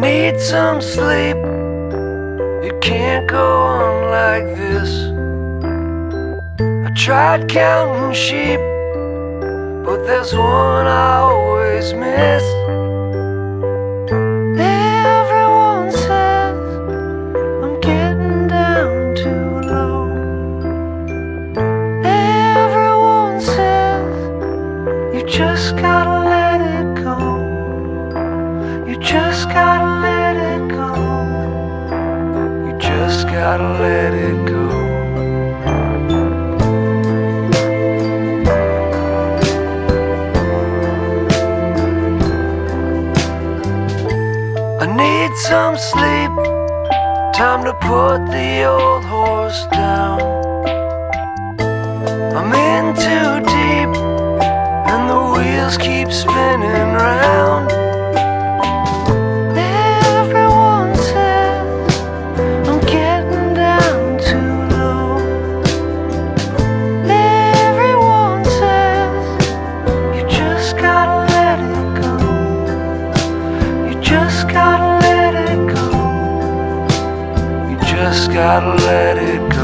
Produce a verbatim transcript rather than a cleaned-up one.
need some sleep. It can't go on like this. I tried counting sheep, but there's one I always miss. Everyone says I'm getting down too low. Everyone says you just gotta let it go. You just gotta let it go. You just gotta let it go. I need some sleep, time to put the old horse down. I'm in too deep, and the wheels keep spinning round. Everyone says I'm getting down too low. Everyone says you just gotta let it go. You just gotta let it go. You just gotta let it go.